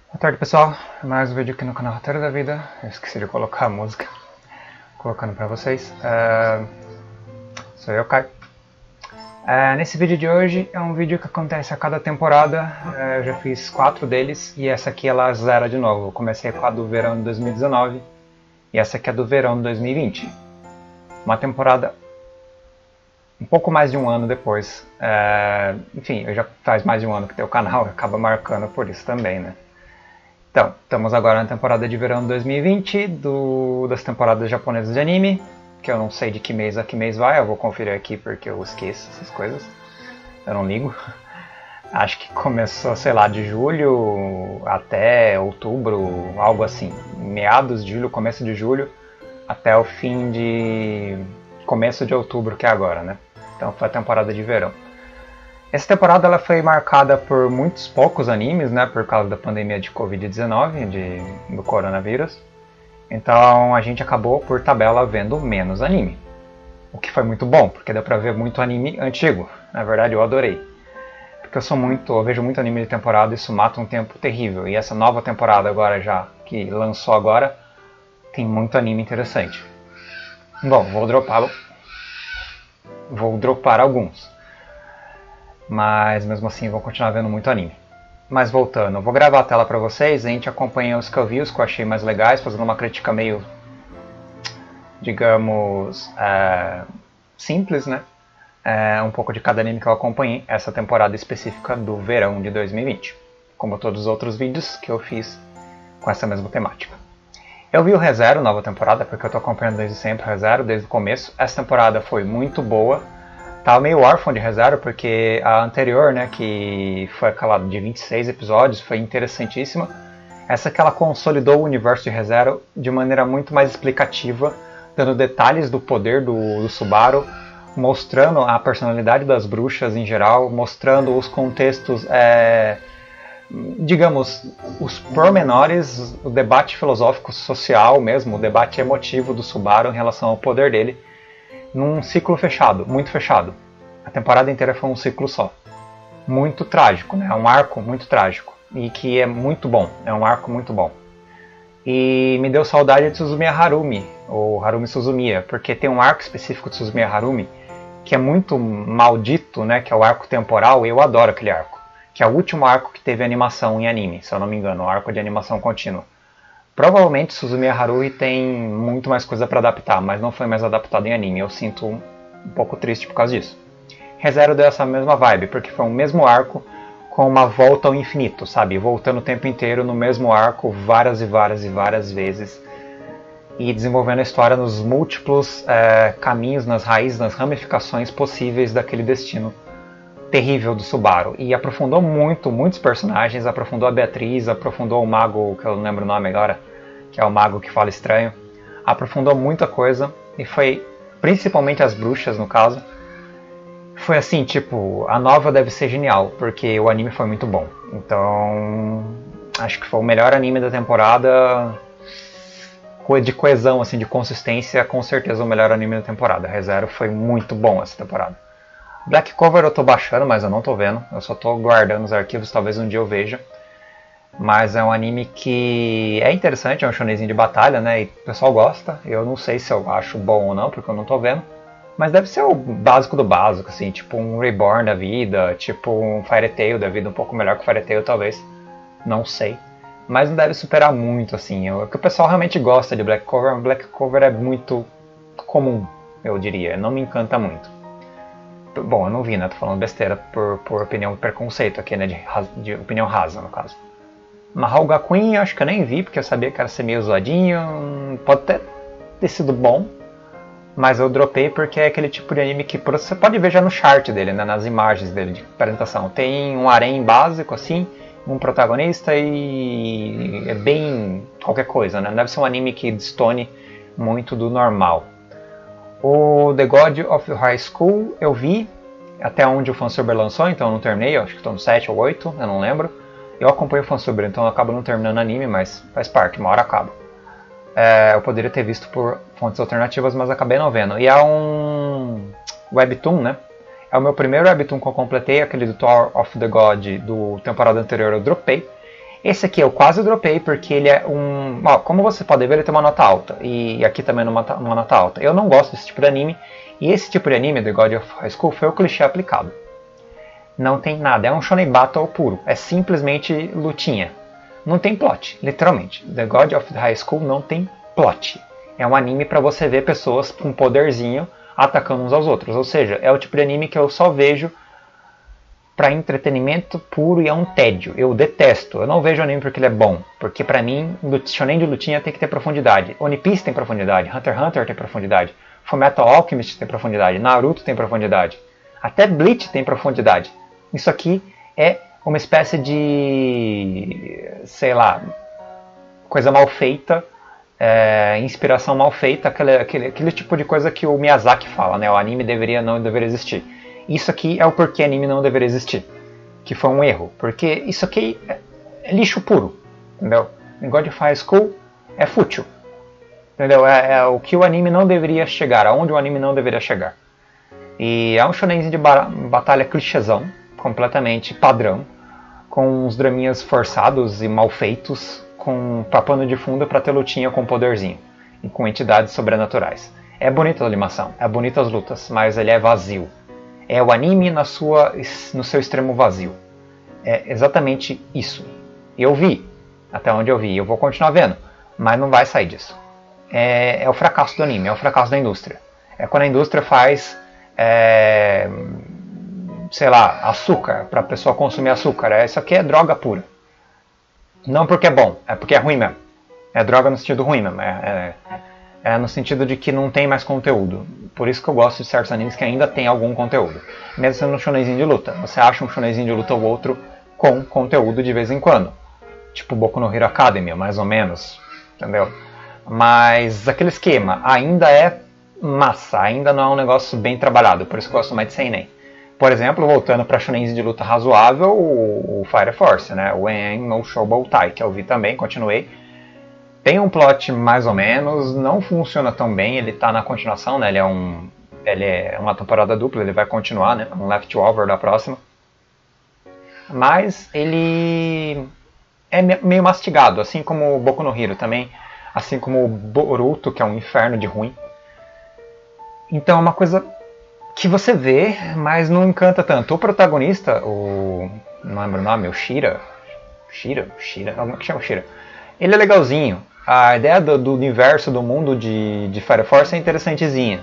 Boa tarde, pessoal. Mais um vídeo aqui no canal Roteiro da Vida. Eu esqueci de colocar a música, colocando pra vocês. Sou eu, Caio. Nesse vídeo de hoje é um vídeo que acontece a cada temporada. Eu já fiz 4 deles e essa aqui ela zera de novo. Eu comecei com a do verão de 2019 e essa aqui é do verão de 2020. Uma temporada um pouco mais de um ano depois. Enfim, eu já faz mais de um ano que tenho o canal e acaba marcando por isso também, né? Então, estamos agora na temporada de verão de 2020 das temporadas japonesas de anime, que eu não sei de que mês a que mês vai, eu vou conferir aqui porque eu esqueço essas coisas, eu não ligo. Acho que começou, sei lá, de julho até outubro, algo assim, meados de julho, começo de julho, até o fim de começo de outubro, que é agora, né? Então foi a temporada de verão. Essa temporada ela foi marcada por muitos poucos animes, né, por causa da pandemia de Covid-19, do coronavírus. Então a gente acabou, por tabela, vendo menos anime. O que foi muito bom, porque deu pra ver muito anime antigo. Na verdade eu adorei. Porque eu vejo muito anime de temporada e isso mata um tempo terrível. E essa nova temporada agora já, que lançou agora, tem muito anime interessante. Bom, vou dropar alguns. Mas mesmo assim vou continuar vendo muito anime. Mas voltando, eu vou gravar a tela pra vocês, a gente acompanha os que eu vi, os que eu achei mais legais, fazendo uma crítica meio, digamos, simples, né? Um pouco de cada anime que eu acompanhei, essa temporada específica do verão de 2020. Como todos os outros vídeos que eu fiz com essa mesma temática. Eu vi o ReZero, nova temporada, porque eu tô acompanhando desde sempre o ReZero, desde o começo. Essa temporada foi muito boa. Tava meio órfão de ReZero, porque a anterior, né, que foi aquela de 26 episódios, foi interessantíssima. Essa que ela consolidou o universo de ReZero de maneira muito mais explicativa, dando detalhes do poder do Subaru, mostrando a personalidade das bruxas em geral, mostrando os contextos, digamos, os pormenores, o debate filosófico social mesmo, o debate emotivo do Subaru em relação ao poder dele, num ciclo fechado, muito fechado. A temporada inteira foi um ciclo só. Muito trágico, né? É um arco muito trágico. E que é muito bom. É um arco muito bom. E me deu saudade de Suzumiya Harumi, ou Harumi Suzumiya, porque tem um arco específico de Suzumiya Harumi que é muito maldito, né? Que é o arco temporal, e eu adoro aquele arco. Que é o último arco que teve animação em anime, se eu não me engano, o arco de animação contínua. Provavelmente Suzumiya Haruhi tem muito mais coisa para adaptar, mas não foi mais adaptado em anime. Eu sinto um pouco triste por causa disso. ReZero deu essa mesma vibe, porque foi o mesmo arco com uma volta ao infinito, sabe? Voltando o tempo inteiro no mesmo arco várias e várias e várias vezes. E desenvolvendo a história nos múltiplos caminhos, nas raízes, nas ramificações possíveis daquele destino terrível do Subaru. E aprofundou muitos personagens, aprofundou a Beatriz, aprofundou o mago, que eu não lembro o nome agora, que é o mago que fala estranho. Aprofundou muita coisa, e foi, principalmente as bruxas no caso, foi assim, tipo, a nova deve ser genial, porque o anime foi muito bom. Então, acho que foi o melhor anime da temporada, de coesão, assim, de consistência, com certeza o melhor anime da temporada. ReZero foi muito bom essa temporada. Black Clover eu tô baixando, mas eu não tô vendo. Eu só tô guardando os arquivos, talvez um dia eu veja. Mas é um anime que é interessante, é um shonenzinho de batalha, né? E o pessoal gosta. Eu não sei se eu acho bom ou não, porque eu não tô vendo. Mas deve ser o básico do básico, assim, tipo um Reborn da vida, tipo um Fairy Tail da vida, um pouco melhor que o Fairy Tail talvez. Não sei. Mas não deve superar muito, assim. O que o pessoal realmente gosta de Black Clover, Black Clover é muito comum, eu diria. Não me encanta muito. Bom, eu não vi, né? Tô falando besteira por opinião e preconceito aqui, né? De opinião rasa, no caso. Mahou ga Queen acho que eu nem vi, porque eu sabia que era ser meio zoadinho. Pode até ter sido bom, mas eu dropei porque é aquele tipo de anime que você pode ver já no chart dele, né? Nas imagens dele de apresentação. Tem um harém básico, assim, um protagonista e é bem qualquer coisa, né? Não deve ser um anime que destone muito do normal. O The God of High School eu vi até onde o fansubber lançou, então eu não terminei, eu acho que estou no 7 ou 8, eu não lembro. Eu acompanho o fansubber, então eu acabo não terminando o anime, mas faz parte, uma hora acaba. Eu poderia ter visto por fontes alternativas, mas acabei não vendo. E é um webtoon, né? É o meu primeiro webtoon que eu completei, aquele do Tower of the God do temporada anterior eu dropei. Esse aqui eu quase dropei porque ele é um... Ó, como você pode ver, ele tem uma nota alta. E aqui também uma nota alta. Eu não gosto desse tipo de anime. E esse tipo de anime do God of High School foi o clichê aplicado. Não tem nada. É um shonen battle puro. É simplesmente lutinha. Não tem plot, literalmente. The God of High School não tem plot. É um anime pra você ver pessoas com poderzinho atacando uns aos outros. Ou seja, é o tipo de anime que eu só vejo para entretenimento puro e é um tédio. Eu detesto. Eu não vejo anime porque ele é bom. Porque pra mim, shonen de lutinha tem que ter profundidade. One Piece tem profundidade. Hunter x Hunter tem profundidade. Fullmetal Alchemist tem profundidade. Naruto tem profundidade. Até Bleach tem profundidade. Isso aqui é uma espécie de... sei lá... coisa mal feita. Inspiração mal feita. Aquele tipo de coisa que o Miyazaki fala, né? O anime não deveria existir. Isso aqui é o porquê anime não deveria existir. Que foi um erro. Porque isso aqui é lixo puro. Entendeu? God of High School é fútil. Entendeu? É o que o anime não deveria chegar. Aonde o anime não deveria chegar. E é um shonenzinho de batalha clichêzão. Completamente padrão. Com uns draminhas forçados e mal feitos. Com pano de fundo pra ter lutinha com poderzinho. E com entidades sobrenaturais. É bonita a animação. É bonita as lutas. Mas ele é vazio. É o anime no seu extremo vazio. É exatamente isso. Eu vi, até onde eu vi, eu vou continuar vendo, mas não vai sair disso. É o fracasso do anime, é o fracasso da indústria. É quando a indústria faz, sei lá, açúcar, para a pessoa consumir açúcar. Isso aqui é droga pura. Não porque é bom, é porque é ruim mesmo. É droga no sentido ruim mesmo. É no sentido de que não tem mais conteúdo. Por isso que eu gosto de certos animes que ainda tem algum conteúdo. Mesmo sendo um shonenzinho de luta. Você acha um shonenzinho de luta ou outro com conteúdo de vez em quando. Tipo Boku no Hero Academia, mais ou menos. Entendeu? Mas aquele esquema ainda é massa. Ainda não é um negócio bem trabalhado. Por isso que eu gosto mais de seinen. Por exemplo, voltando para shonenzinho de luta razoável, o Fire Force, né? O En no Shouboutai, que eu vi também, continuei. Tem um plot mais ou menos, não funciona tão bem, ele tá na continuação, né? Ele é uma temporada dupla, ele vai continuar, né? Um leftover da próxima. Mas ele é meio mastigado, assim como o Boku no Hero também, assim como o Boruto, que é um inferno de ruim. Então é uma coisa que você vê, mas não encanta tanto. O protagonista, não lembro o nome, o Shira, como é que chama Shira? Ele é legalzinho. A ideia do universo, do mundo de Fire Force é interessantezinha.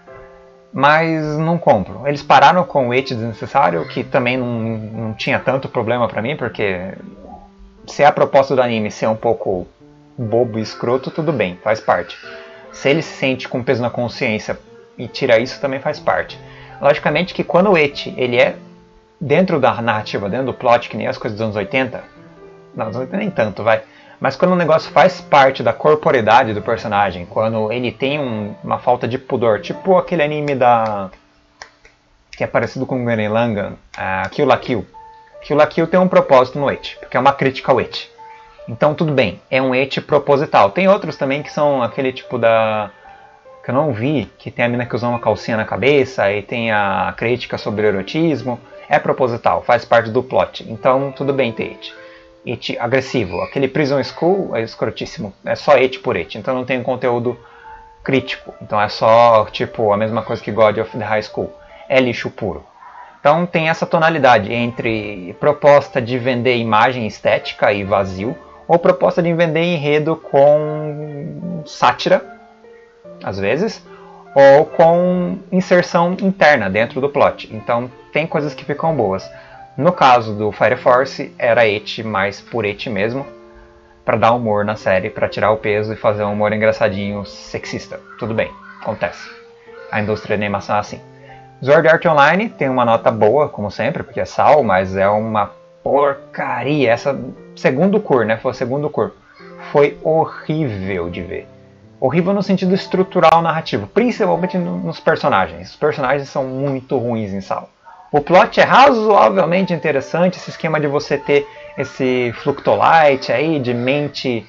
Mas não compro. Eles pararam com o eti desnecessário, que também não tinha tanto problema pra mim, porque se é a proposta do anime ser um pouco bobo e escroto, tudo bem, faz parte. Se ele se sente com peso na consciência e tira isso, também faz parte. Logicamente que quando o eti ele é dentro da narrativa, dentro do plot, que nem as coisas dos anos 80, não, anos 80 nem tanto, vai. Mas quando o negócio faz parte da corporeidade do personagem, quando ele tem uma falta de pudor, tipo aquele anime que é parecido com o Gurren Lagann, Kill la Kill. Kill la Kill tem um propósito no eti, porque é uma crítica ao eti. Então tudo bem, é um eti proposital. Tem outros também que são aquele tipo que eu não vi, que tem a mina que usa uma calcinha na cabeça e tem a crítica sobre o erotismo. É proposital, faz parte do plot. Então tudo bem ter eti. Eti agressivo. Aquele Prison School é escrotíssimo. É só eti por eti. Então não tem conteúdo crítico. Então é só tipo a mesma coisa que God of the High School. É lixo puro. Então tem essa tonalidade entre proposta de vender imagem estética e vazio, ou proposta de vender enredo com sátira, às vezes, ou com inserção interna dentro do plot. Então tem coisas que ficam boas. No caso do Fire Force, era eti, mais por eti mesmo, para dar humor na série, para tirar o peso e fazer um humor engraçadinho, sexista. Tudo bem, acontece. A indústria de animação é assim. Sword Art Online tem uma nota boa, como sempre, porque é sal, mas é uma porcaria. Essa segundo cur, né? Foi o segundo cur. Foi horrível de ver. Horrível no sentido estrutural narrativo, principalmente nos personagens. Os personagens são muito ruins em sal. O plot é razoavelmente interessante, esse esquema de você ter esse fluctolite aí, de mente,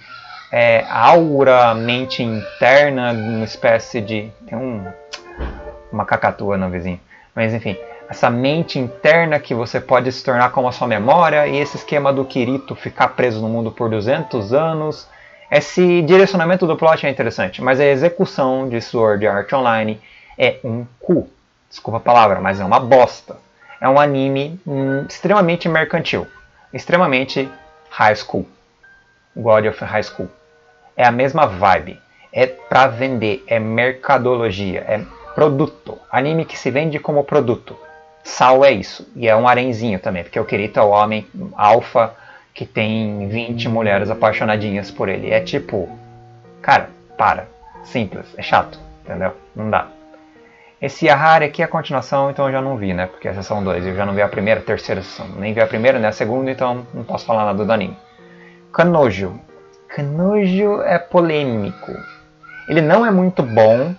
aura, mente interna, uma espécie de... Tem uma cacatua no vizinho. Mas enfim, essa mente interna que você pode se tornar como a sua memória, e esse esquema do Kirito ficar preso no mundo por 200 anos. Esse direcionamento do plot é interessante, mas a execução de Sword Art Online é um cu. Desculpa a palavra, mas é uma bosta. É um anime extremamente mercantil, extremamente high school. God of High School. É a mesma vibe. É pra vender, é mercadologia, é produto. Anime que se vende como produto. Sao é isso. E é um harenzinho também, porque o Kirito é o homem alfa que tem 20 mulheres apaixonadinhas por ele. É tipo, cara, para. Simples, é chato, entendeu? Não dá. Esse Yahari aqui é a continuação, então eu já não vi, né? Porque essa são dois. Eu já não vi a primeira, a terceira sessão. Nem vi a primeira, nem a segunda, então não posso falar nada do anime. Kanojo. Kanojo é polêmico. Ele não é muito bom,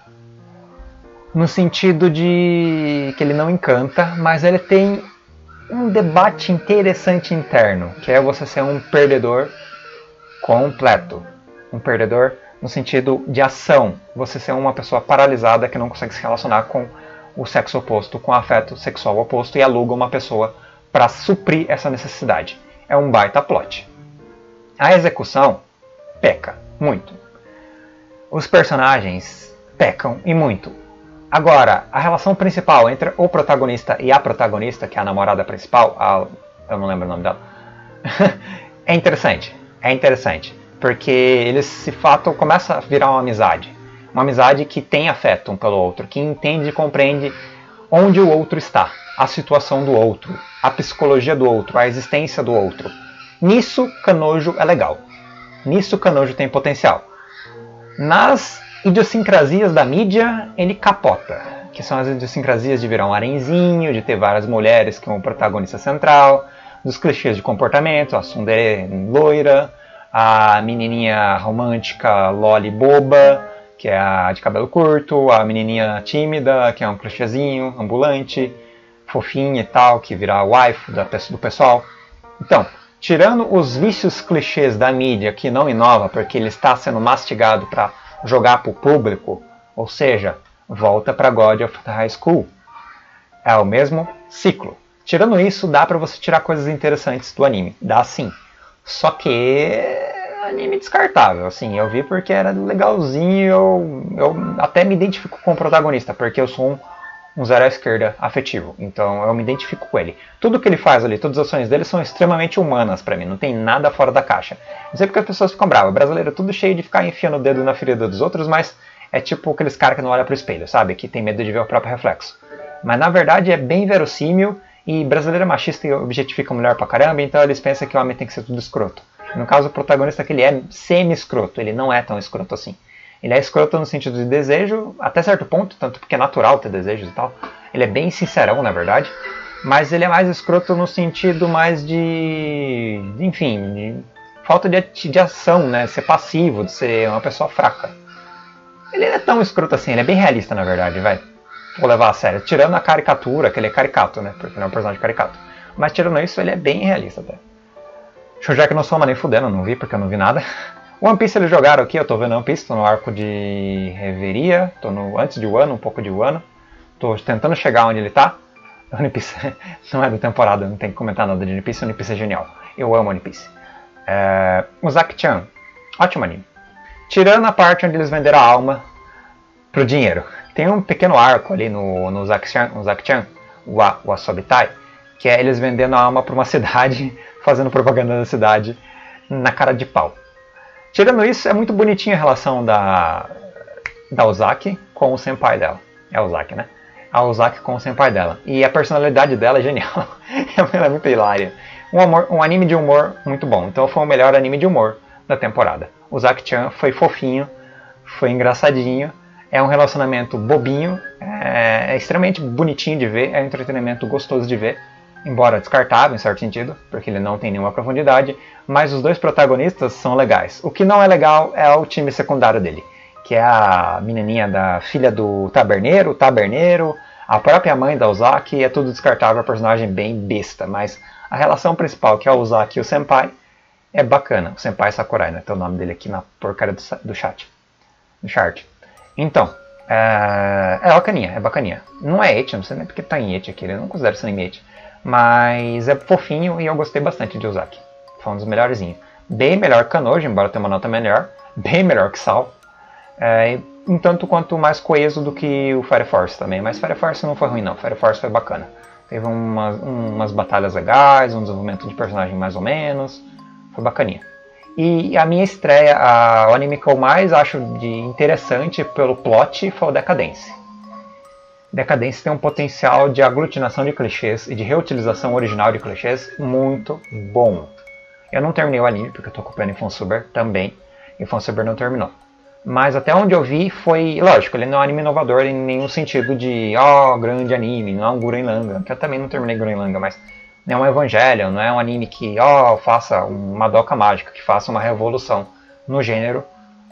no sentido de que ele não encanta, mas ele tem um debate interessante interno, que é você ser um perdedor completo. Um perdedor no sentido de ação. Você ser uma pessoa paralisada que não consegue se relacionar com o sexo oposto, com o afeto sexual oposto, e aluga uma pessoa para suprir essa necessidade. É um baita plot. A execução peca muito. Os personagens pecam e muito. Agora, a relação principal entre o protagonista e a protagonista, que é a namorada principal, eu não lembro o nome dela, é interessante. É interessante, porque eles de fato começam a virar uma amizade. Uma amizade que tem afeto um pelo outro, que entende e compreende onde o outro está, a situação do outro, a psicologia do outro, a existência do outro. Nisso, Kanojo é legal. Nisso, Kanojo tem potencial. Nas idiosincrasias da mídia, ele capota, que são as idiosincrasias de virar um harenzinho, de ter várias mulheres como protagonista central, dos clichês de comportamento, a tsundere loira, a menininha romântica loli boba, que é a de cabelo curto, a menininha tímida, que é um clichêzinho, ambulante, fofinha e tal, que vira a waifu do pessoal. Então, tirando os vícios clichês da mídia, que não inova porque ele está sendo mastigado para jogar para o público, ou seja, volta para God of the High School. É o mesmo ciclo. Tirando isso, dá para você tirar coisas interessantes do anime. Dá sim. Só que é anime descartável. Assim, eu vi porque era legalzinho. Eu até me identifico com o protagonista, porque eu sou um zero à esquerda afetivo. Então eu me identifico com ele. Tudo que ele faz ali, todas as ações dele são extremamente humanas pra mim. Não tem nada fora da caixa. Não sei porque as pessoas ficam bravas. O brasileiro é tudo cheio de ficar enfiando o dedo na ferida dos outros, mas é tipo aqueles caras que não olham pro espelho, sabe? Que tem medo de ver o próprio reflexo. Mas na verdade é bem verossímil, e brasileiro é machista e objetifica a mulher pra caramba, então eles pensam que o homem tem que ser tudo escroto. No caso, o protagonista que ele é semi-escroto, ele não é tão escroto assim. Ele é escroto no sentido de desejo, até certo ponto, tanto porque é natural ter desejos e tal. Ele é bem sincerão, na verdade. Mas ele é mais escroto no sentido mais enfim, de falta de ação, né? Ser passivo, de ser uma pessoa fraca. Ele não é tão escroto assim, ele é bem realista, na verdade, vai. Vou levar a sério. Tirando a caricatura, que ele é caricato, né? Porque ele é um personagem caricato. Mas tirando isso, ele é bem realista até. Shujeki no Soma nem fudendo, não vi porque eu não vi nada. One Piece eles jogaram aqui, eu tô vendo One Piece, tô no arco de Reveria, tô no antes de Wano, um pouco de Wano. Tô tentando chegar onde ele tá. One Piece não é da temporada, não tem que comentar nada de One Piece, One Piece é genial. Eu amo One Piece. Uzaki-chan, ótimo anime. Tirando a parte onde eles venderam a alma pro dinheiro. Tem um pequeno arco ali no Uzaki-chan, o Asobitai, que é eles vendendo a alma pra uma cidade, fazendo propaganda da cidade na cara de pau. Tirando isso, é muito bonitinha a relação da Uzaki com o senpai dela. É a Uzaki, né? A Uzaki com o senpai dela. E a personalidade dela é genial. Ela é muito hilária. Um anime de humor muito bom. Então foi o melhor anime de humor da temporada. Uzaki-chan foi fofinho, foi engraçadinho. É um relacionamento bobinho. É extremamente bonitinho de ver. É um entretenimento gostoso de ver. Embora descartável em certo sentido, porque ele não tem nenhuma profundidade, mas os dois protagonistas são legais. O que não é legal é o time secundário dele, que é a menininha da filha do taberneiro, a própria mãe da Uzaki, é tudo descartável, é um personagem bem besta, mas a relação principal, que é o Uzaki e o senpai, é bacana. O senpai Sakurai, né? Tem o nome dele aqui na porcaria do chat. Do chart. Então, É bacaninha, é bacaninha. Não é ecchi, não sei nem porque tá em ecchi aqui, eu não considero isso anime ecchi. Mas é fofinho e eu gostei bastante de Uzaki. Foi um dos melhorzinhos. Bem melhor que Kanojo, embora tenha uma nota melhor. Bem melhor que Sal. Um tanto quanto mais coeso do que o Fire Force também. Mas Fire Force não foi ruim não, Fire Force foi bacana. Teve umas batalhas legais, um desenvolvimento de personagem mais ou menos. Foi bacaninha. E a minha estreia, o anime que eu mais acho de interessante pelo plot foi o Decadence. Decadence tem um potencial de aglutinação de clichês e de reutilização original de clichês muito bom. Eu não terminei o anime porque eu tô acompanhando Infonsuber também. Infonsuber não terminou. Mas até onde eu vi foi... Lógico, ele não é um anime inovador em nenhum sentido de... grande anime, não é um Gurren Lagann. Que eu também não terminei Gurren Lagann, mas... Não é um Evangelion, não é um anime que... faça uma doca mágica, que faça uma revolução no gênero.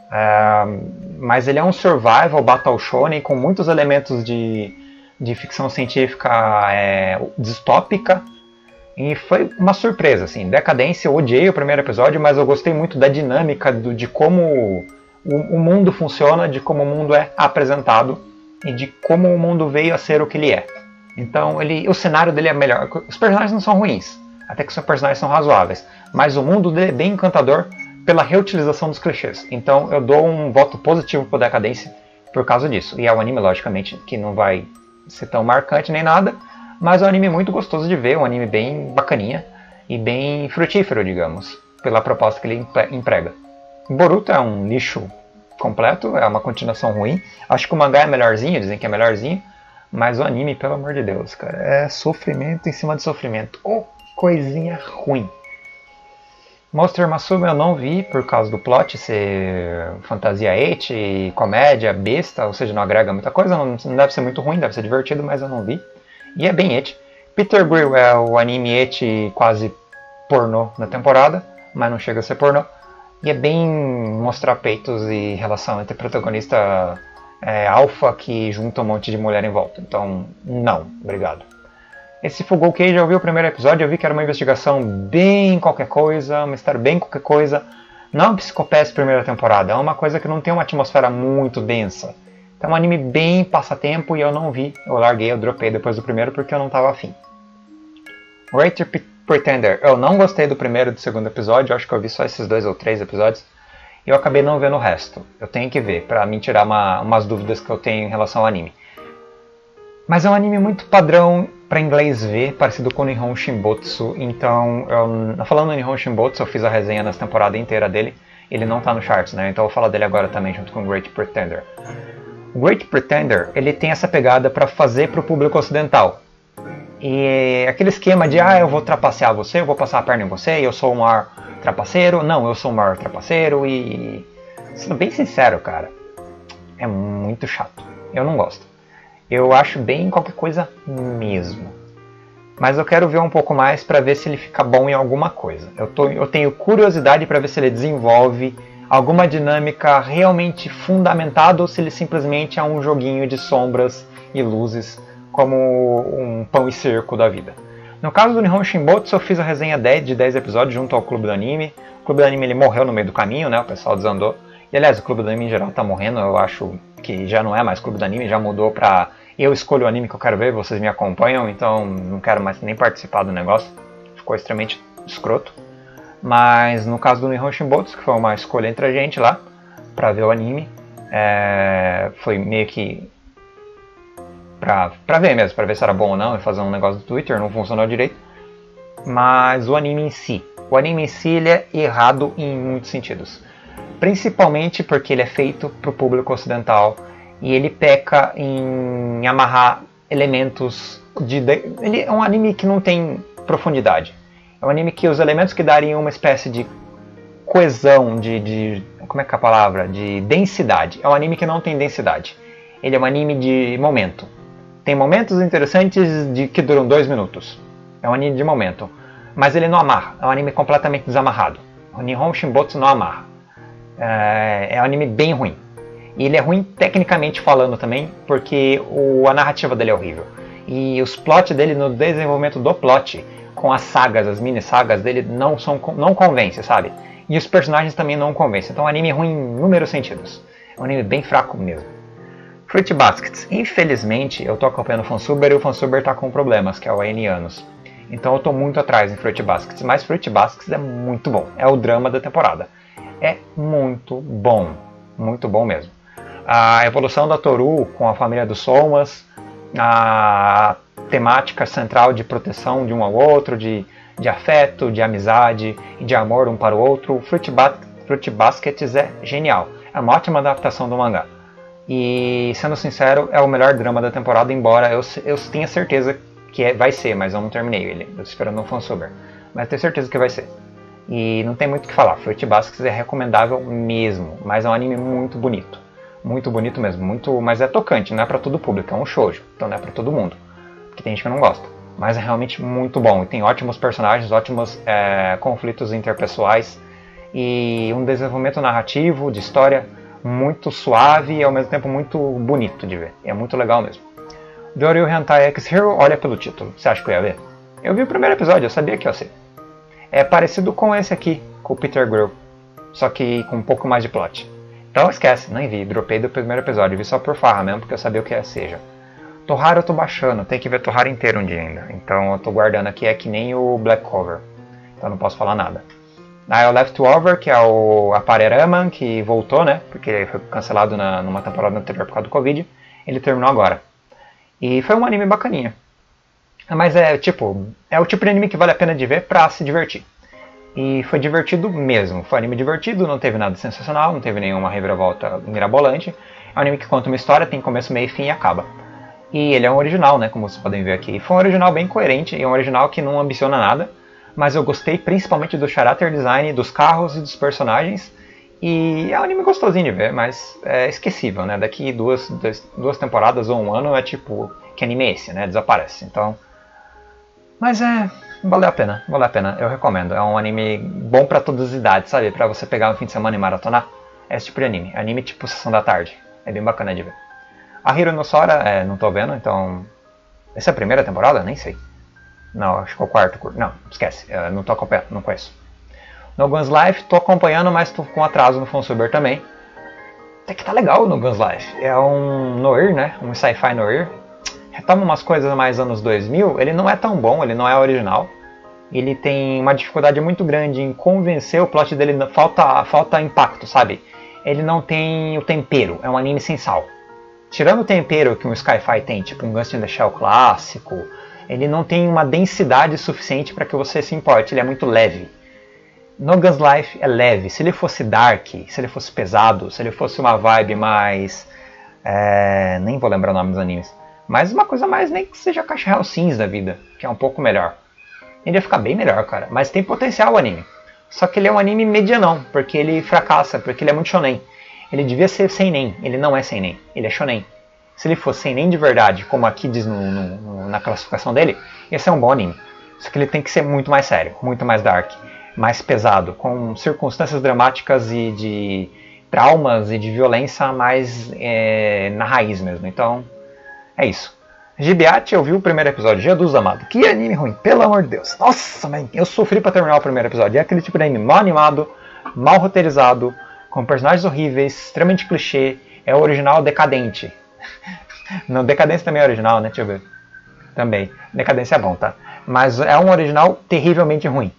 Mas ele é um survival battle shonen com muitos elementos de ficção científica distópica. E foi uma surpresa, assim. Decadência, eu odiei o primeiro episódio, mas eu gostei muito da dinâmica de como o mundo funciona, de como o mundo é apresentado e de como o mundo veio a ser o que ele é. Então o cenário dele é melhor. Os personagens não são ruins, até que os personagens são razoáveis, mas o mundo dele é bem encantador pela reutilização dos clichês. Então eu dou um voto positivo para Decadência por causa disso. E é um anime, logicamente, que não vai ser tão marcante nem nada, mas é um anime muito gostoso de ver, um anime bem bacaninha e bem frutífero, digamos, pela proposta que ele emprega. Boruto é um lixo completo, é uma continuação ruim. Acho que o mangá é melhorzinho, dizem que é melhorzinho, mas o anime, pelo amor de Deus, cara, é sofrimento em cima de sofrimento. Coisinha ruim. Monster Musume eu não vi por causa do plot ser fantasia ecchi, comédia, besta, ou seja, não agrega muita coisa, não deve ser muito ruim, deve ser divertido, mas eu não vi. E é bem ecchi. Peter Grill é o anime ecchi quase pornô na temporada, mas não chega a ser pornô. E é bem mostrar peitos e relação entre protagonista alfa que junta um monte de mulher em volta. Então, não, obrigado. Esse Fugou Cage, eu vi o primeiro episódio, eu vi que era uma investigação bem qualquer coisa, uma história bem qualquer coisa. Não é um Psicopath primeira temporada, é uma coisa que não tem uma atmosfera muito densa. Então é um anime bem passatempo e eu não vi. Eu larguei, eu dropei depois do primeiro porque eu não estava afim. Great Pretender, eu não gostei do primeiro e do segundo episódio, eu acho que eu vi só esses 2 ou 3 episódios. E eu acabei não vendo o resto. Eu tenho que ver, pra me tirar umas dúvidas que eu tenho em relação ao anime. Mas é um anime muito padrão para inglês ver, parecido com o Nihon Shinbotsu. Então, falando no Nihon Shinbotsu, eu fiz a resenha nessa temporada inteira dele. Ele não tá no charts, né? Então eu vou falar dele agora também, junto com o Great Pretender. O Great Pretender, ele tem essa pegada para fazer pro público ocidental. E aquele esquema de, eu vou trapacear você, eu vou passar a perna em você, eu sou o maior trapaceiro. Não, eu sou o maior trapaceiro e... Sendo bem sincero, cara, é muito chato. Eu não gosto. Eu acho bem qualquer coisa mesmo. Mas eu quero ver um pouco mais para ver se ele fica bom em alguma coisa. Eu tenho curiosidade para ver se ele desenvolve alguma dinâmica realmente fundamentada ou se ele simplesmente é um joguinho de sombras e luzes como um pão e circo da vida. No caso do Nihon Shinbotsu, eu fiz a resenha de 10 episódios junto ao Clube do Anime. O Clube do Anime ele morreu no meio do caminho, né? O pessoal desandou. E aliás, o Clube do Anime em geral tá morrendo. Eu acho que já não é mais Clube do Anime, já mudou pra eu escolho o anime que eu quero ver, vocês me acompanham, então não quero mais nem participar do negócio. Ficou extremamente escroto. Mas no caso do Nihon Shinbotsu, que foi uma escolha entre a gente lá, pra ver o anime, foi meio que pra ver mesmo, pra ver se era bom ou não, e fazer um negócio do Twitter, não funcionou direito. Mas o anime em si ele é errado em muitos sentidos. Principalmente porque ele é feito pro público ocidental e ele peca em amarrar elementos ele é um anime que não tem profundidade. É um anime que os elementos que dariam uma espécie de coesão, como é que é a palavra? De densidade. É um anime que não tem densidade. Ele é um anime de momento. Tem momentos interessantes que duram 2 minutos. É um anime de momento. Mas ele não amarra. É um anime completamente desamarrado. O Nihon Shinbotsu não amarra. É um anime bem ruim. E ele é ruim tecnicamente falando também, porque a narrativa dele é horrível. E os plots dele, no desenvolvimento do plot, com as sagas, as mini sagas dele, não convence, sabe? E os personagens também não convencem. Então é um anime ruim em inúmeros sentidos. É um anime bem fraco mesmo. Fruit Baskets. Infelizmente, eu tô acompanhando o Fansuber e o Fansuber tá com problemas, que é o Anos. Então eu tô muito atrás em Fruit Baskets. Mas Fruit Baskets é muito bom. É o drama da temporada. É muito bom. Muito bom mesmo. A evolução da Toru com a família dos Somas. A temática central de proteção de um ao outro, de afeto, de amizade e de amor um para o outro. Fruit Baskets é genial. É uma ótima adaptação do mangá. E, sendo sincero, é o melhor drama da temporada, embora eu tenha certeza que vai ser, mas eu não terminei ele. Eu tô esperando um fansuber. Mas tenho certeza que vai ser. E não tem muito o que falar. Fruit Baskets é recomendável mesmo, mas é um anime muito bonito. Muito bonito mesmo, mas é tocante, não é pra todo público, é um shoujo, então não é pra todo mundo. Porque tem gente que não gosta. Mas é realmente muito bom, e tem ótimos personagens, ótimos conflitos interpessoais, e um desenvolvimento narrativo, de história, muito suave e ao mesmo tempo muito bonito de ver. É muito legal mesmo. Doryu Hentai X Hero, olha pelo título. Você acha que eu ia ver? Eu vi o primeiro episódio, eu sabia que ia ser. É parecido com esse aqui, com o Peter Grill. Só que com um pouco mais de plot. Então esquece, nem vi. Dropei do primeiro episódio. Vi só por farra mesmo, porque eu sabia o que ia ser já. Torrara eu tô baixando, tem que ver Torrara inteiro um dia ainda. Então eu tô guardando aqui, é que nem o Black Cover. Então não posso falar nada. Aí o Leftover, que é o Apareraman, que voltou, né? Porque ele foi cancelado numa temporada anterior por causa do Covid. Ele terminou agora. E foi um anime bacaninha. Mas é o tipo de anime que vale a pena de ver pra se divertir. E foi divertido mesmo. Foi um anime divertido, não teve nada sensacional, não teve nenhuma reviravolta mirabolante. É um anime que conta uma história, tem começo, meio, fim e acaba. E ele é um original, né? Como vocês podem ver aqui. Foi um original bem coerente, e um original que não ambiciona nada. Mas eu gostei principalmente do character design, dos carros e dos personagens. E é um anime gostosinho de ver, mas é esquecível, né? Daqui duas temporadas ou um ano é tipo, que anime é esse, né? Desaparece. Então... Mas valeu a pena, eu recomendo. É um anime bom pra todas as idades, sabe? Pra você pegar um fim de semana e maratonar. É esse tipo de anime. Anime tipo Sessão da Tarde. É bem bacana de ver. A Hiro no Sora, não tô vendo, então... Essa é a primeira temporada? Nem sei. Não, acho que é o quarto. Não, esquece. Não tô acompanhando, não conheço. No Guns Life, tô acompanhando, mas tô com atraso no Fansuber também. Até que tá legal no Guns Life. É um noir, né? Um sci-fi noir. Retoma umas coisas mais anos 2000. Ele não é tão bom, ele não é original. Ele tem uma dificuldade muito grande em convencer, o plot dele falta impacto, sabe? Ele não tem o tempero, é um anime sem sal. Tirando o tempero que um Sci-Fi tem, tipo um Ghost in the Shell clássico, ele não tem uma densidade suficiente para que você se importe, ele é muito leve. No Guns Life é leve, se ele fosse dark, se ele fosse pesado, se ele fosse uma vibe mais... nem vou lembrar o nome dos animes, mas uma coisa mais, nem que seja Caixa Real Sims da vida, que é um pouco melhor. Ele ia ficar bem melhor, cara, mas tem potencial o anime. Só que ele é um anime medianão, porque ele fracassa, porque ele é muito shonen. Ele devia ser seinen, ele não é seinen, ele é shonen. Se ele fosse seinen de verdade, como aqui diz na classificação dele, esse é um bom anime. Só que ele tem que ser muito mais sério, muito mais dark, mais pesado, com circunstâncias dramáticas e de traumas e de violência mais na raiz mesmo. Então, é isso. Gibiate, eu vi o primeiro episódio, Jesus amado. Que anime ruim, pelo amor de Deus. Nossa, mãe, eu sofri pra terminar o primeiro episódio. É aquele tipo de anime mal animado, mal roteirizado, com personagens horríveis, extremamente clichê. É o original decadente. Não, Decadência também é original, né? Deixa eu ver. Também. Decadência é bom, tá? Mas é um original terrivelmente ruim.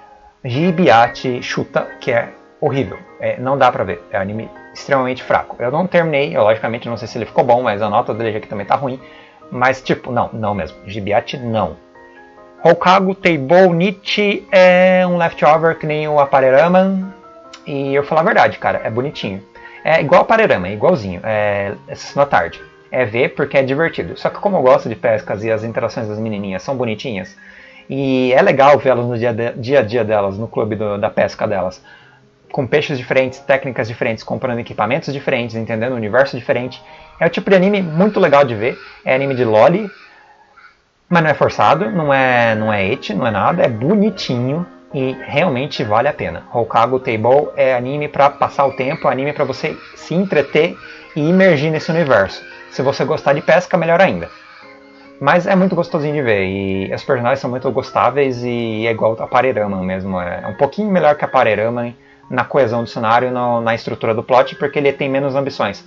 Gibiate chuta que é horrível. Não dá pra ver. É um anime extremamente fraco. Eu não terminei, eu logicamente não sei se ele ficou bom, mas a nota dele aqui também tá ruim. Mas tipo, não mesmo. Gibiate não. Hokago Teibou Nichi é um leftover que nem o Apareraman. E eu falar a verdade, cara, é bonitinho. É igual o Apareraman, é igualzinho. É na tarde. É ver porque é divertido. Só que como eu gosto de pescas e as interações das menininhas são bonitinhas, e é legal vê-las no dia a dia delas, no clube da pesca delas, com peixes diferentes, técnicas diferentes, comprando equipamentos diferentes, entendendo um universo diferente. É o tipo de anime muito legal de ver. É anime de loli, mas não é forçado, não é eti, não é nada, é bonitinho e realmente vale a pena. Hokago Teibou é anime para passar o tempo, é anime para você se entreter e imergir nesse universo. Se você gostar de pesca, melhor ainda. Mas é muito gostosinho de ver, e os personagens são muito gostáveis e é igual a Apareraman mesmo. É um pouquinho melhor que a Apareraman na coesão do cenário, na estrutura do plot, porque ele tem menos ambições.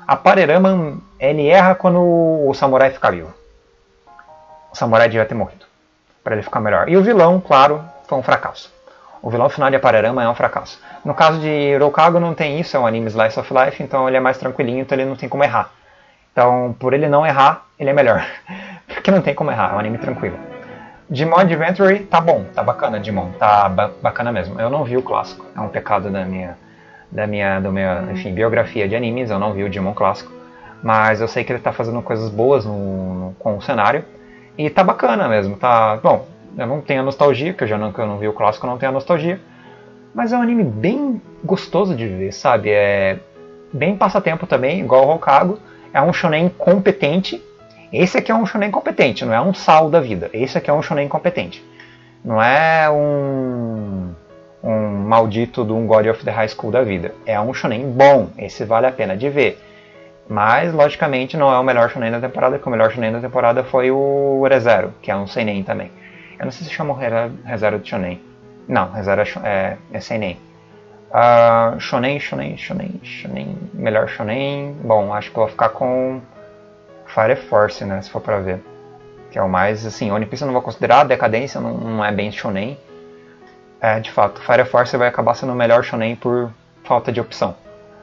A Parerama, ele erra quando o samurai fica vivo. O samurai devia ter morrido, para ele ficar melhor. E o vilão, claro, foi um fracasso. O vilão final de Parerama é um fracasso. No caso de Roukago não tem isso, é um anime Slice of Life, então ele é mais tranquilinho, então ele não tem como errar. Então, por ele não errar, ele é melhor. Porque não tem como errar, é um anime tranquilo. Digimon Adventure tá bom, tá bacana, Digimon, tá bacana mesmo. Eu não vi o clássico, é um pecado da minha enfim, biografia de animes, eu não vi o Digimon clássico. Mas eu sei que ele tá fazendo coisas boas com o cenário. E tá bacana mesmo, tá... Bom, eu não tenho a nostalgia, que eu não vi o clássico, eu não tenho a nostalgia. Mas é um anime bem gostoso de ver, sabe? É bem passatempo também, igual o Roukago. É um shonen competente. Esse aqui é um shonen competente, não é um sal da vida. Esse aqui é um shonen competente. Não é um maldito de um God of the High School da vida. É um shonen bom, esse vale a pena de ver. Mas, logicamente, não é o melhor shonen da temporada, porque o melhor shonen da temporada foi o Re:Zero, que é um seinen também. Eu não sei se chama Re:Zero de shonen. Não, Re:Zero é seinen. Shonen, melhor shonen. Bom, acho que eu vou ficar com Fire Force, né, se for pra ver. Que é o mais, assim, One Piece eu não vou considerar, Decadência não é bem shonen. De fato, Fire Force vai acabar sendo o melhor shonen por falta de opção.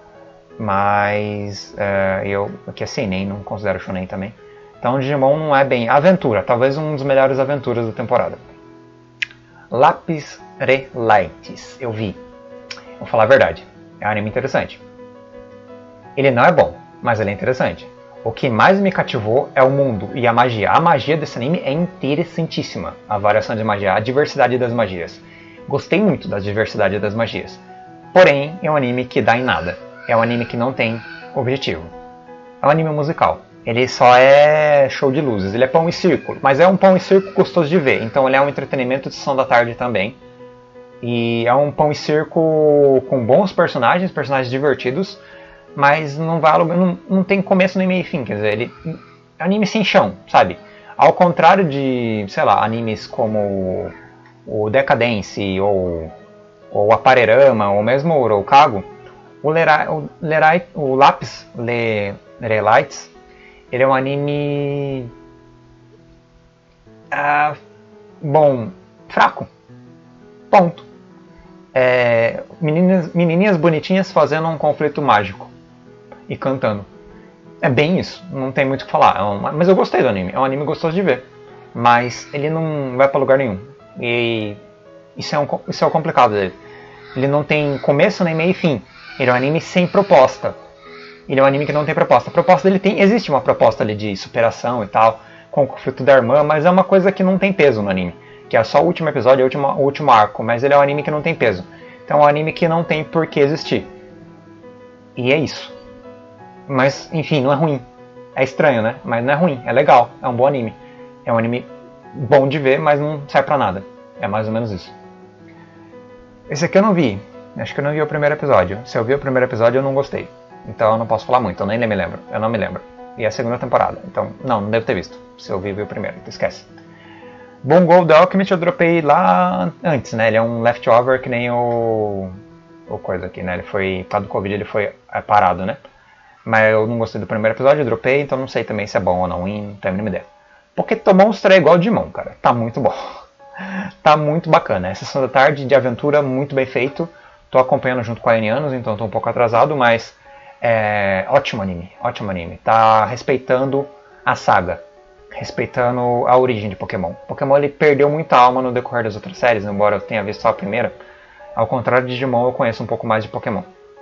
Mas eu aqui é seinen, não considero shonen também. Então Digimon não é bem aventura, talvez um dos melhores aventuras da temporada. Lapis Relights, eu vi. Vou falar a verdade, é um anime interessante. Ele não é bom, mas ele é interessante. O que mais me cativou é o mundo e a magia. A magia desse anime é interessantíssima. A variação de magia, a diversidade das magias. Gostei muito da diversidade das magias. Porém, é um anime que dá em nada. É um anime que não tem objetivo. É um anime musical. Ele só é show de luzes. Ele é pão e circo. Mas é um pão e circo gostoso de ver. Então ele é um entretenimento de sessão da tarde também. E é um pão e circo com bons personagens divertidos. Mas não tem começo nem meio e fim. Quer dizer, ele é um anime sem chão, sabe? Ao contrário de, sei lá, animes como o Decadence ou a Parerama ou mesmo o Roukago, o Lapis Relights, ele é um anime bom, fraco, ponto. Menininhas bonitinhas fazendo um conflito mágico e cantando. É bem isso, não tem muito o que falar. Mas eu gostei do anime, é um anime gostoso de ver, mas ele não vai pra lugar nenhum. E isso é o complicado dele. Ele não tem começo nem meio e fim. Ele é um anime sem proposta. Ele é um anime que não tem proposta. A proposta dele existe uma proposta ali de superação e tal, com o conflito da irmã, mas é uma coisa que não tem peso no anime. Que é só o último episódio, o último arco, mas ele é um anime que não tem peso. Então é um anime que não tem por que existir. E é isso. Mas, enfim, não é ruim. É estranho, né? Mas não é ruim, é legal, é um bom anime. É um anime bom de ver, mas não serve pra nada. É mais ou menos isso. Esse aqui eu não vi. Acho que eu não vi o primeiro episódio. Se eu vi o primeiro episódio, eu não gostei. Então eu não posso falar muito, eu nem me lembro. Eu não me lembro. E é a segunda temporada. Então, não devo ter visto. Se eu vi o primeiro, então esquece. Bungo The Alchemist eu dropei lá antes, né? Ele é um leftover que nem o coisa aqui, né? Ele foi, por causa do Covid, ele foi parado, né? Mas eu não gostei do primeiro episódio, eu dropei, então não sei também se é bom ou não, não tenho a mínima ideia. Pokémon Monster é igual o Digimon, cara. Tá muito bom. Tá muito bacana. É sessão da tarde de aventura muito bem feito. Tô acompanhando junto com a Anianos, então tô um pouco atrasado, mas ótimo anime, ótimo anime. Tá respeitando a saga, respeitando a origem de Pokémon. Pokémon ele perdeu muita alma no decorrer das outras séries, embora eu tenha visto só a primeira. Ao contrário de Digimon, eu conheço um pouco mais de Pokémon.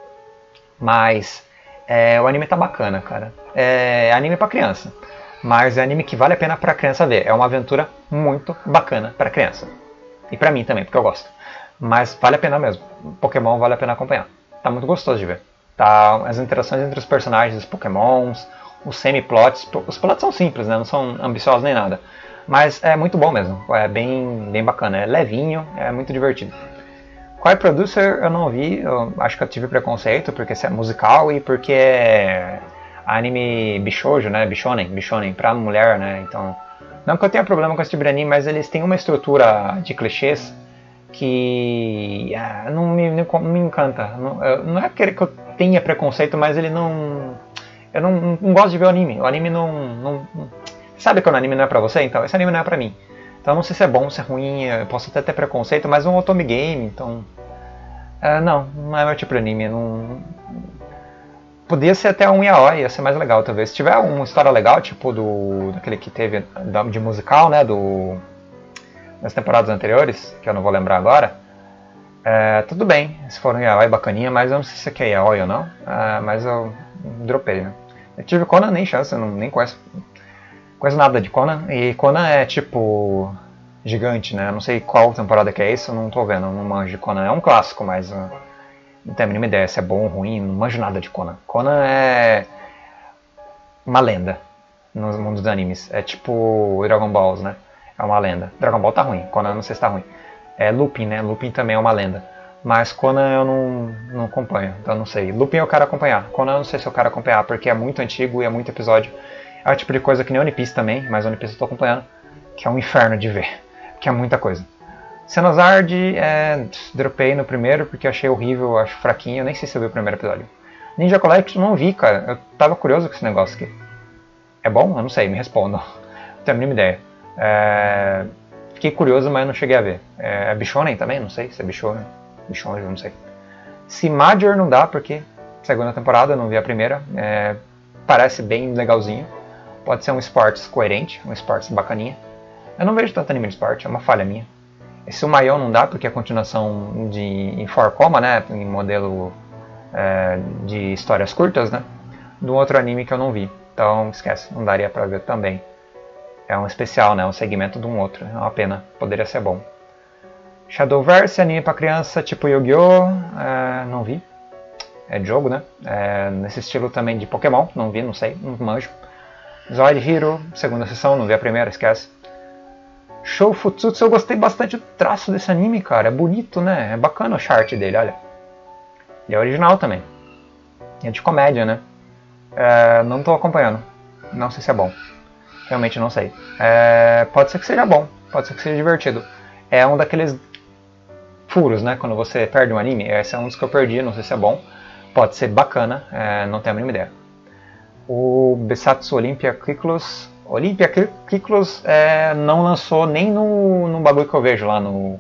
Mas o anime tá bacana, cara. É anime pra criança. Mas é anime que vale a pena pra criança ver. É uma aventura muito bacana pra criança. E pra mim também, porque eu gosto. Mas vale a pena mesmo. Pokémon vale a pena acompanhar. Tá muito gostoso de ver. Tá, as interações entre os personagens dos Pokémons, os semi-plots. Os plots são simples, né? Não são ambiciosos nem nada. Mas é muito bom mesmo. É bem bacana. É levinho, é muito divertido. Qual Producer eu não vi. Eu acho que eu tive preconceito porque é musical e porque é anime bishoujo, né? Bishonen pra mulher, né? Então, não que eu tenha problema com esse tipo de anime, mas eles têm uma estrutura de clichês que não me encanta. Não é que eu tenha preconceito, mas ele não... Eu não gosto de ver o anime. O anime não... Sabe quando o anime não é pra você? Então, esse anime não é pra mim. Então, não sei se é bom, se é ruim, eu posso até ter preconceito, mas é um otome game, então... não é meu tipo de anime, não... Podia ser até um yaoi, ia ser mais legal, talvez. Se tiver uma história legal, tipo daquele que teve de musical, né, das temporadas anteriores, que eu não vou lembrar agora, tudo bem, se for um yaoi bacaninha, mas eu não sei se aqui é yaoi ou não, mas eu dropei, né. Eu tive Conan, nem chance, eu nem conheço nada de Conan, e Conan é tipo gigante, né, eu não sei qual temporada que é isso, eu não tô vendo, não manjo de Conan, é um clássico, mas não tenho a mínima ideia se é bom ou ruim, não manjo nada de Conan. Conan é uma lenda no mundo dos animes, é tipo Dragon Balls, né, é uma lenda. Dragon Ball tá ruim, Conan não sei se tá ruim. É Lupin, né, Lupin também é uma lenda, mas Conan eu não acompanho, então não sei. Lupin eu quero acompanhar, Conan eu não sei se eu quero acompanhar, porque é muito antigo e é muito episódio. É o tipo de coisa que nem One Piece também, mas One Piece eu tô acompanhando, que é um inferno de ver, que é muita coisa. Xenozard, dropei no primeiro porque achei horrível, acho fraquinho, eu nem sei se eu vi o primeiro episódio. Ninja Collection não vi, cara, eu tava curioso com esse negócio aqui. É bom? Eu não sei, me respondam. Não tenho a mínima ideia. Fiquei curioso, mas não cheguei a ver. É Bishonen também? Não sei se é Bishonen. Bishonen, eu não sei. Se Major não dá, porque segunda temporada, eu não vi a primeira. Parece bem legalzinho. Pode ser um esportes coerente, um esportes bacaninha. Eu não vejo tanto anime de esporte, é uma falha minha. Esse Umayon não dá, porque é a continuação em 4 né, em modelo de histórias curtas, né, de um outro anime que eu não vi. Então, esquece, não daria pra ver também. É um especial, né, um segmento de um outro, é uma pena, poderia ser bom. Shadowverse, anime pra criança tipo Yu-Gi-Oh!, não vi. É de jogo, né, nesse estilo também de Pokémon, não vi, não sei, não manjo. Zoid Hero, segunda sessão, não vi a primeira, esquece. Shou Futsutsu, eu gostei bastante do traço desse anime, cara. É bonito, né? É bacana o chart dele, olha. Ele é original também. É de comédia, né? Não tô acompanhando. Não sei se é bom. Realmente não sei. Pode ser que seja bom. Pode ser que seja divertido. É um daqueles furos, né? Quando você perde um anime. Esse é um dos que eu perdi, não sei se é bom. Pode ser bacana, não tenho a mínima ideia. O Besatsu Olympia Kiklos não lançou nem no bagulho que eu vejo lá no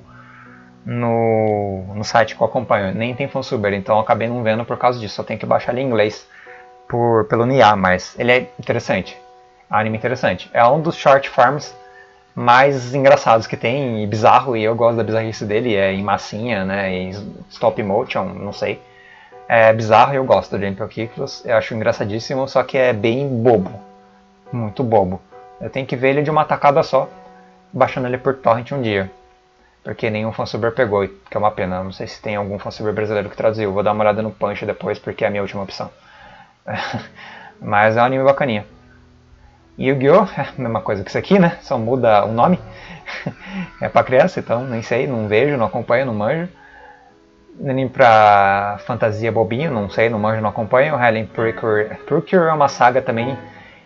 site que eu acompanho, nem tem fansuber, então eu acabei não vendo por causa disso, só tenho que baixar ele em inglês pelo NIA, mas ele é interessante, anime interessante, é um dos short farms mais engraçados que tem, e bizarro, e eu gosto da bizarrice dele, é em massinha, né, em stop motion, não sei, é bizarro e eu gosto do Olympia Kiklos, eu acho engraçadíssimo, só que é bem bobo. Muito bobo. Eu tenho que ver ele de uma tacada só, baixando ele por torrent um dia. Porque nenhum fansuber pegou, que é uma pena. Não sei se tem algum fansuber brasileiro que traduziu. Vou dar uma olhada no Punch depois, porque é a minha última opção. Mas é um anime bacaninha. Yu-Gi-Oh! É a mesma coisa que isso aqui, né? Só muda o nome. É pra criança, então nem sei, não vejo, não acompanho, não manjo. Anime pra fantasia bobinho, não sei, não manjo, não acompanho. Helen Procure é uma saga também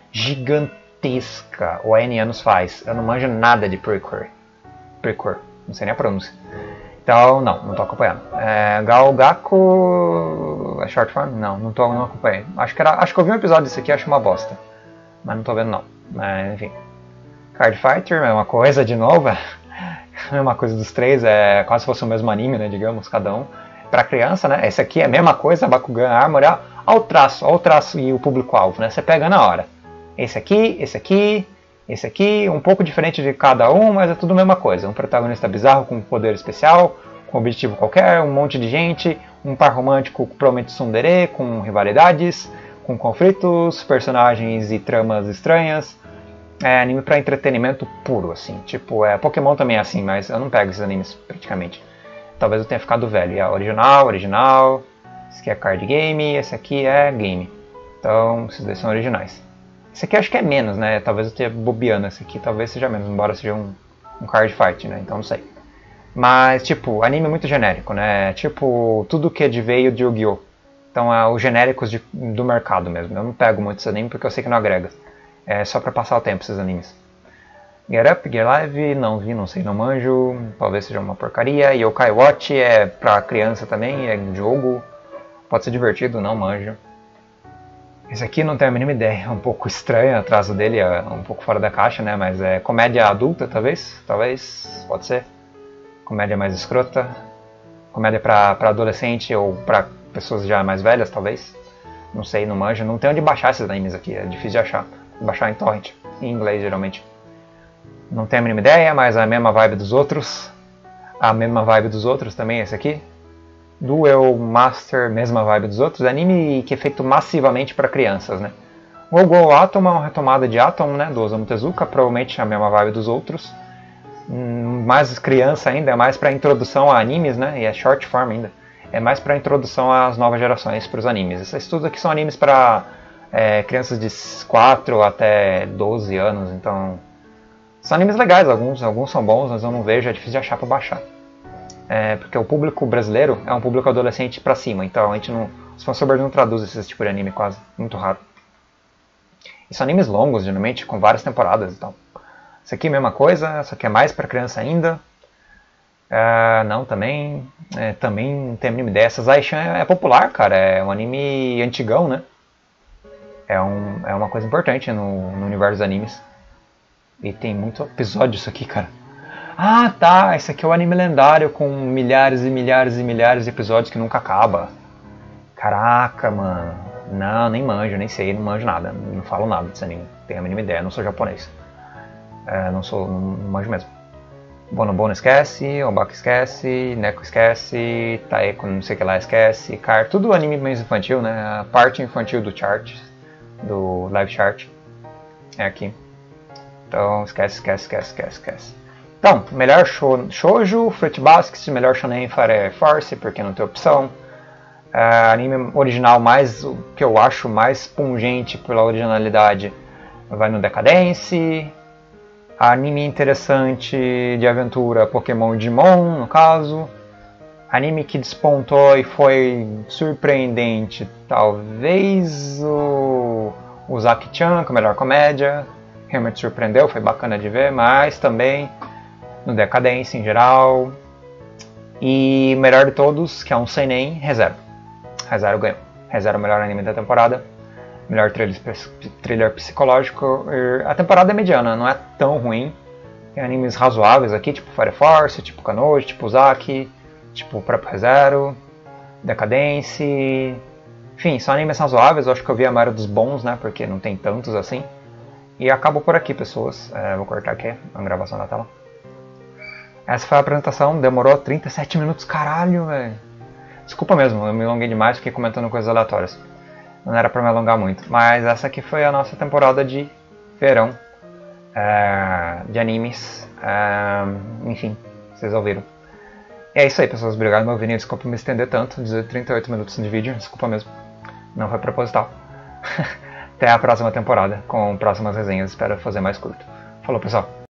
gigantesca, o N anos faz. Eu não manjo nada de Precure, não sei nem a pronúncia. Então, não tô acompanhando. Galgaku é short form? Não acompanhei. Acho que eu vi um episódio desse aqui, acho uma bosta. Mas não tô vendo não. Mas, enfim. Card Fighter, mesma coisa de novo. Mesma coisa dos três, é quase se fosse o mesmo anime, né, digamos, cada um. Pra criança, né, esse aqui é a mesma coisa, Bakugan, Armor, olha o traço e o público-alvo, né, você pega na hora. Esse aqui, um pouco diferente de cada um, mas é tudo a mesma coisa. Um protagonista bizarro com poder especial, com objetivo qualquer, um monte de gente, um par romântico provavelmente tsundere, com rivalidades, com conflitos, personagens e tramas estranhas. É anime pra entretenimento puro, assim. Tipo, Pokémon também é assim, mas eu não pego esses animes praticamente. Talvez eu tenha ficado velho. É original. Esse aqui é card game, esse aqui é game. Então, esses dois são originais. Esse aqui eu acho que é menos, né? Talvez eu esteja bobeando esse aqui, talvez seja menos, embora seja um card fight, né? Então não sei. Mas, tipo, anime muito genérico, né? Tipo, tudo que veio de Yu-Gi-Oh! Então, os genéricos do mercado mesmo. Eu não pego muito esse anime porque eu sei que não agrega. É só pra passar o tempo esses animes. Get Up, Get Live, não vi, não sei, não manjo. Talvez seja uma porcaria. Yokai Watch é pra criança também, é jogo. Pode ser divertido, não manjo. Esse aqui não tenho a mínima ideia, é um pouco estranho, a traço dele é um pouco fora da caixa, né? Mas é comédia adulta, talvez? Talvez, pode ser. Comédia mais escrota. Comédia pra adolescente ou pra pessoas já mais velhas, talvez. Não sei, não manjo. Não tem onde baixar esses animes aqui, é difícil de achar. Baixar em torrent, em inglês geralmente. Não tenho a mínima ideia, mas é a mesma vibe dos outros. A mesma vibe dos outros também, esse aqui. Duel Master, mesma vibe dos outros. Anime que é feito massivamente para crianças, né? Go Atom é uma retomada de Atom, né? Do Osamu Tezuka, provavelmente a mesma vibe dos outros. Mais criança ainda, é mais para introdução a animes, né? E é short form ainda. É mais para introdução às novas gerações, para os animes. Esses tudo aqui são animes para crianças de 4 até 12 anos, então... São animes legais, alguns são bons, mas eu não vejo, é difícil de achar para baixar. Porque o público brasileiro é um público adolescente pra cima, então a gente não... Os fansubers não traduzem esse tipo de anime quase, muito raro. E são animes longos, geralmente, com várias temporadas e tal. Esse aqui mesma coisa, só que é mais pra criança ainda. Não, também não tenho a mínima ideia. Essa Zai-chan é popular, cara, é um anime antigão, né? É uma coisa importante no universo dos animes. E tem muito episódio isso aqui, cara. Ah, tá, esse aqui é o anime lendário com milhares e milhares e milhares de episódios que nunca acaba. Caraca, mano. Não, nem manjo, nem sei, não manjo nada. Não falo nada desse anime. Tenho a mínima ideia, não sou japonês. Não manjo mesmo. Bonobono esquece, Obaka esquece, Neko esquece, Taeko não sei o que lá esquece, Car, tudo anime mais infantil, né? A parte infantil do chart, do live chart. É aqui. Então esquece. Então, melhor shoujo, Fruit Basket, melhor shonen Fire Force, porque não tem opção. Anime original que eu acho mais pungente pela originalidade vai no Decadence. Anime interessante de aventura, Pokémon Digimon, no caso. Anime que despontou e foi surpreendente, talvez o Zaki-chan, com a melhor comédia. Realmente surpreendeu, foi bacana de ver, mas também no Decadence em geral. E o melhor de todos, que é um seinen, ReZero. ReZero ganhou. ReZero é o melhor anime da temporada. Melhor thriller psicológico. A temporada é mediana, não é tão ruim. Tem animes razoáveis aqui, tipo Fire Force, tipo Kanoji, tipo Zaki, tipo o próprio ReZero, Decadence. Enfim, são animes razoáveis, eu acho que eu vi a maioria dos bons, né, porque não tem tantos assim. E acabo por aqui, pessoas. Vou cortar aqui a gravação da tela. Essa foi a apresentação, demorou 37 minutos, caralho, velho. Desculpa mesmo, eu me alonguei demais, fiquei comentando coisas aleatórias. Não era pra me alongar muito. Mas essa aqui foi a nossa temporada de verão de animes. Enfim, vocês ouviram. E é isso aí, pessoas. Obrigado por me ouvirem. Desculpa me estender tanto, dizer 38 minutos de vídeo. Desculpa mesmo. Não foi proposital. Até a próxima temporada, com próximas resenhas. Espero fazer mais curto. Falou, pessoal.